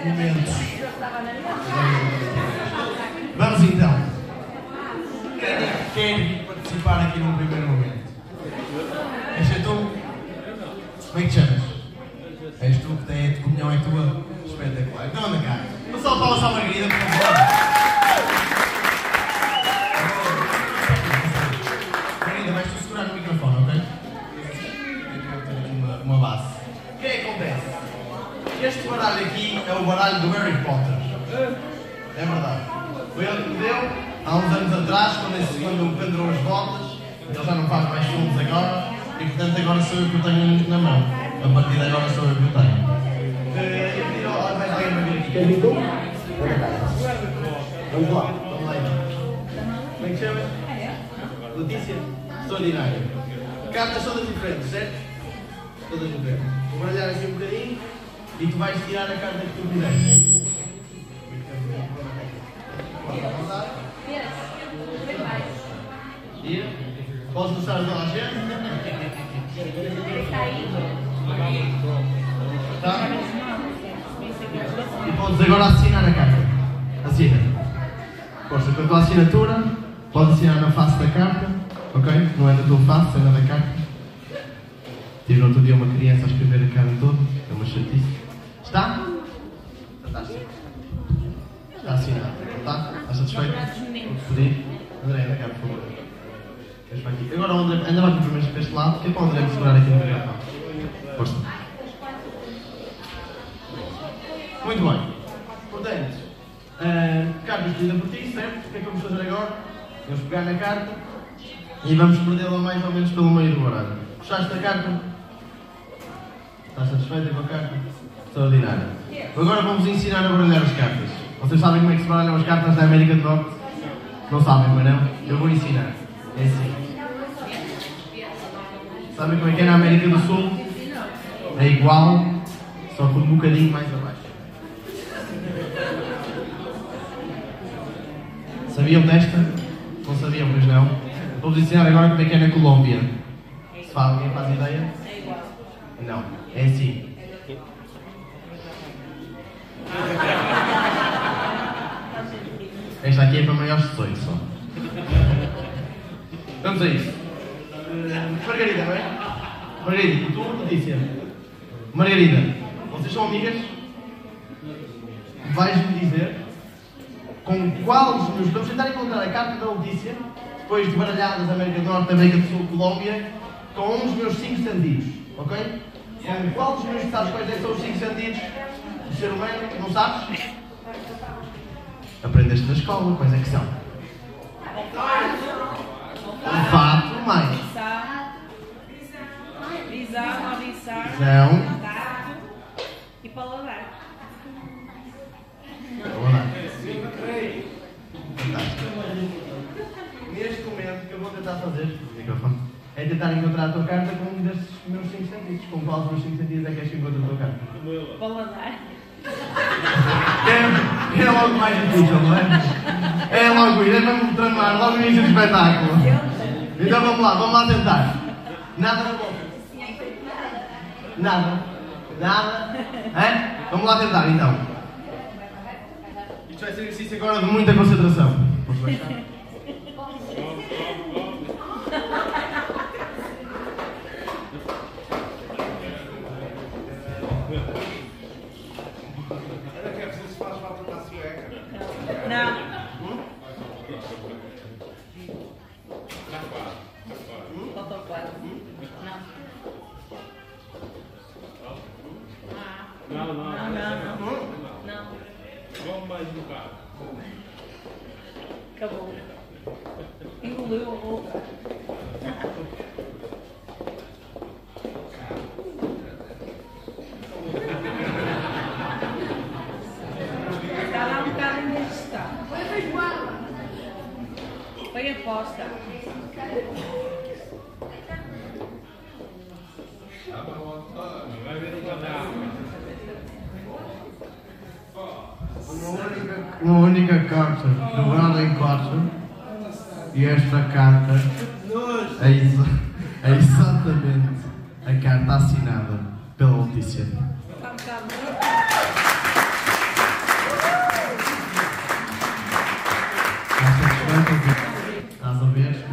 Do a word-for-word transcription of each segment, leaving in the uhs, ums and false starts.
momentos. Vamos então. Quem quer participar aqui num primeiro momento? És tu? Como é que te chamas? És tu que tem a comunhão, é tua? Espetacular. Então anda cá. Uma salva palmas à Margarida, por favor. Margarida, vais-te segurar no microfone, ok? Eu tenho aqui uma, uma base. O que é que acontece? Este baralho aqui é o baralho do Harry Potter. É verdade. Foi ele que me deu há uns anos atrás, quando, esse, quando pendurou as botas. Ele já não faz mais filmes agora. E portanto agora sou eu que o tenho na mão. A partir de agora sou eu que o tenho. Eu pedi ao mais alguém para vir aqui. Quer vir tu? Vamos lá. Vamos lá então. Como é que chamas? Letícia? Extraordinário. Cartas todas diferentes, certo? Todas diferentes. Vou baralhar aqui um bocadinho e tu vais tirar a carta que tu quiseres. Pode avançar. Tira. Posso mostrar a toda a gente? Tá? E podes agora assinar a carta. Assina. Força, com a tua assinatura, podes assinar na face da carta, ok? Não é na tua face, é na da carta. Tive no outro dia uma criança a escrever a carta toda, é uma chatice. Está? Fantástico. Está assinado, está? Estás satisfeito? Vou pedir. André, anda cá, por favor. Aqui. Agora o André, anda lá primeiro para este lado, que é para o André me segurar aqui no microfone. Força. Muito bem. Portanto, uh, carta escolhida por ti, certo? O que é que vamos fazer agora? Vamos pegar na carta e vamos perdê-la mais ou menos pelo meio do baralho. Puxaste a carta? Estás satisfeita com a carta? Extraordinário. Agora vamos ensinar a baralhar as cartas. Vocês sabem como é que se baralham as cartas da América do Norte? Não sabem, mas não? Eu vou ensinar. É assim. Sabem como é que é na América do Sul? É igual, só que um bocadinho mais abaixo. Sabiam desta? Não sabiam, pois não? Vou-vos ensinar agora como é que é na Colômbia. Se faz, alguém faz ideia? É igual. Não, é assim. Esta aqui é para maiores de dezoito só. Vamos a isso. Uh, Margarida, não é? Margarida, tu, Letícia. Margarida, vocês são amigas? Vais-me dizer com qual dos meus... Vamos tentar encontrar a carta da Letícia, depois de baralhadas da América do Norte, América do Sul, Colômbia, com um dos meus cinco sentidos, ok? Com qual dos meus... Sabes quais é que são os cinco sentidos do ser humano? Não sabes? Aprendeste na escola, quais é que são? Olfato, mais. Visão, audição, Visão. tato e paladar. Paladar. Fantástico. Neste momento, o que eu vou tentar fazer é tentar encontrar a tua carta com um destes meus cinco sentidos. Com qual dos meus cinco sentidos é que és que encontra a tua carta? Paladar. É, é logo mais difícil, não é? É logo isso, é mesmo tramar, logo no início do espetáculo. Então vamos lá, vamos lá tentar. Nada na boca. Nada. Nada. É? Vamos lá tentar então. Isto vai ser exercício agora de muita concentração. Posso baixar? Não. Faltou quatro. Não. Não, não. Não, não, não. Não. Vamos mais um bocado. Acabou. Engoliu a boca. Está lá um bocado indigestado. Foi aposta. Vai ver o quadrado. Uma única, uma única carta dobrada em quatro. E esta carta é, exa é exatamente a carta assinada pela Letícia. Está um bocado. a ver? Estás a ver?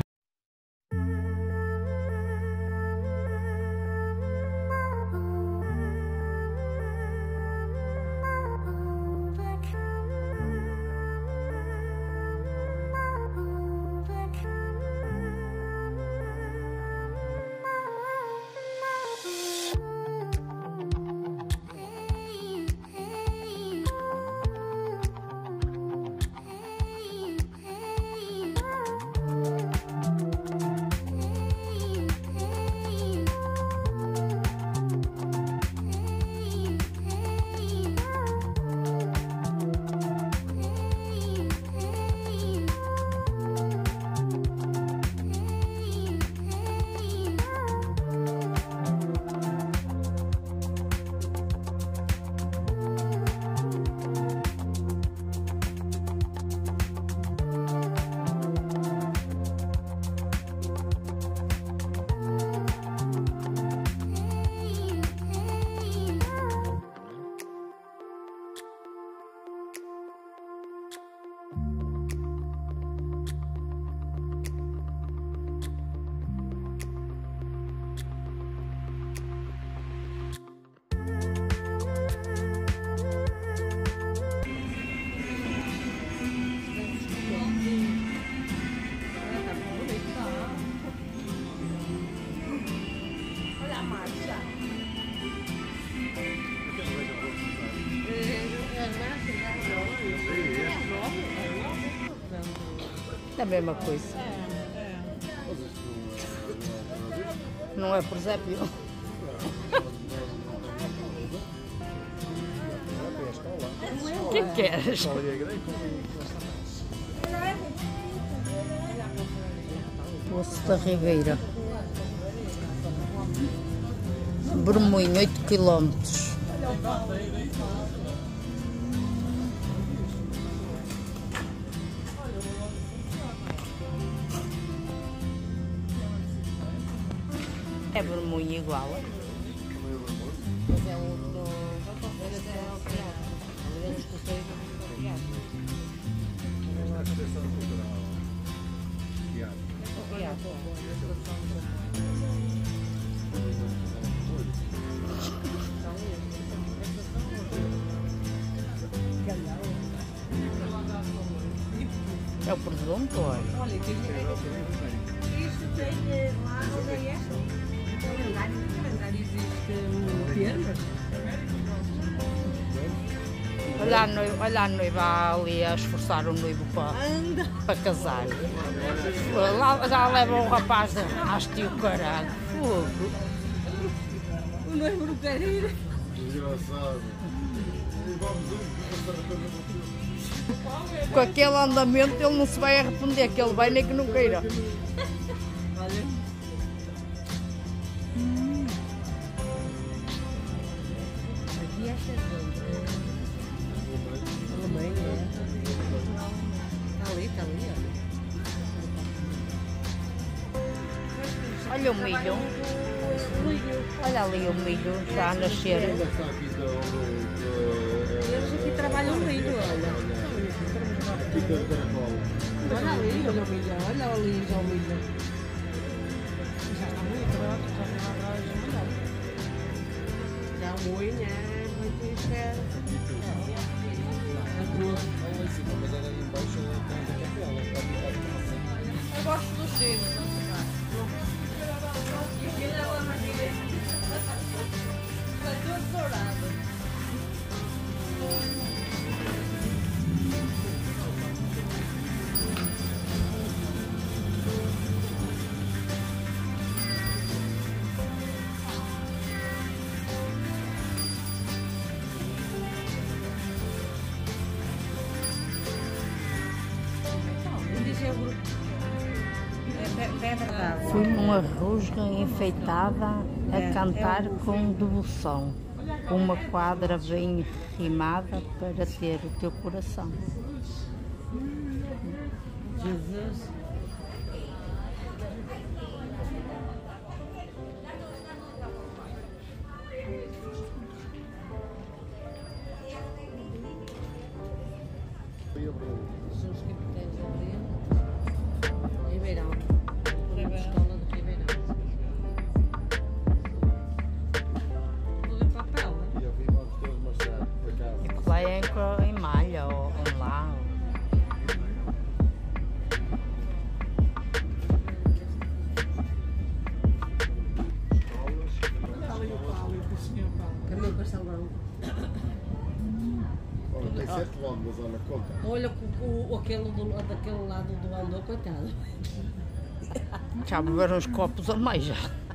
É a mesma coisa. Não é presépio. O que queres? Poço da Ribeira. Bermoinho, oito quilómetros. É Bermoinho igual. É o presunto, olha. Olha, isto tem lá no é esta. Existe o termo. Olha a noiva, olha a noiva ali a esforçar o noivo para, para casar. Lá já leva o rapaz de haste o caralho. Fogo. O noivo não quer ir. Engraçado. Com aquele andamento ele não se vai arrepender, que ele vai nem que não queira. Olha. Aqui esta é Alemanha. Está ali, está ali, olha. Olha o milho. Olha ali o milho já a nascer. Eles aqui trabalham o milho, olha. Olha ali, olha o milho, olha ali já o milho. Já está muito pronto, já está atrás de mandar. Já o moinho é muito esperto. Eu gosto do cheiro. Está tudo dourado. Fui numa rusga enfeitada a cantar com devoção. Uma quadra bem rimada para ter o teu coração. Jesus. salão. Olha, tem sete longos, olha, conta. Olha o, o, aquele do, daquele lado do andor, coitado. Já beberam uns copos a mais já.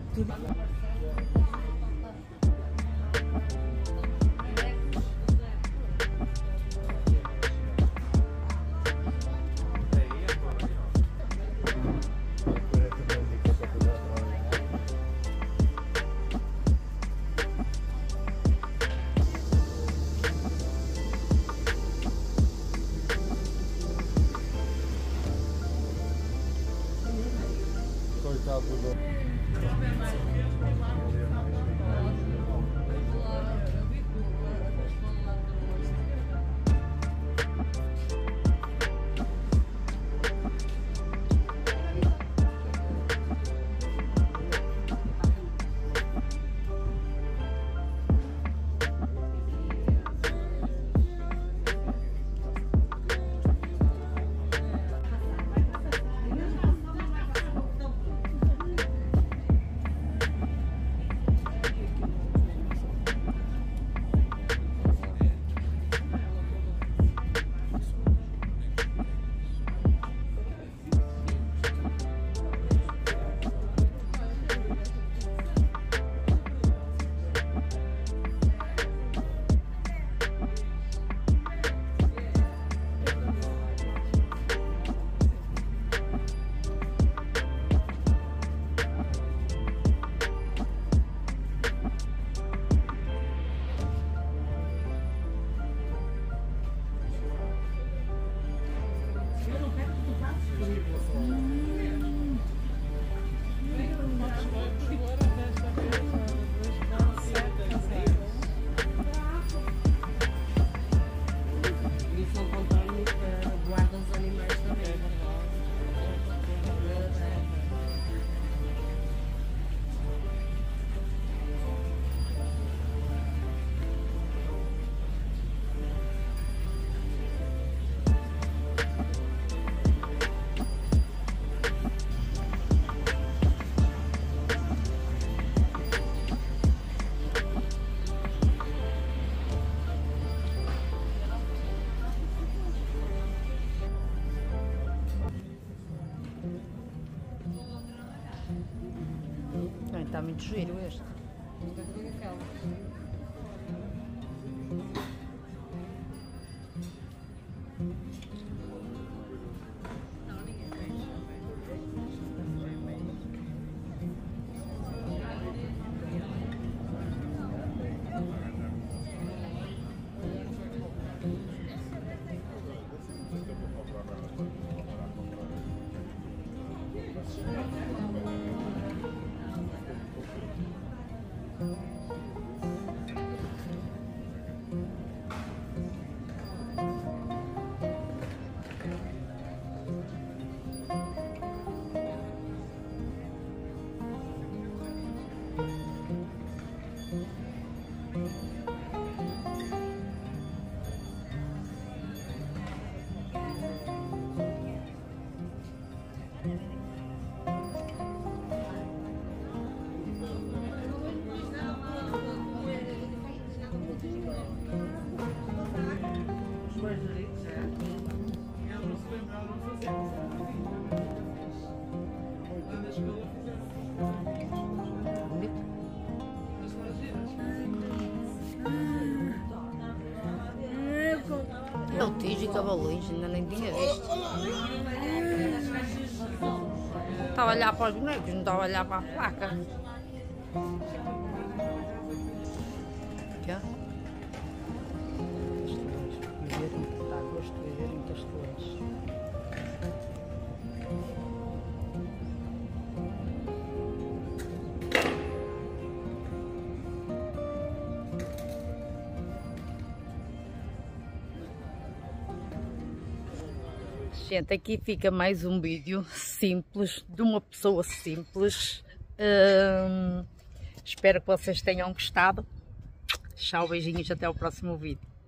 Coitado do... Está muito giro este. É o Tijo e Cavalões, ainda nem tinha visto. Estava a olhar para os bonecos, não estava a olhar para a placa. Aqui, ó. Está a gosto de ver muitas cores. Gente, aqui fica mais um vídeo simples, de uma pessoa simples. Hum, espero que vocês tenham gostado. Tchau, beijinhos, até o próximo vídeo.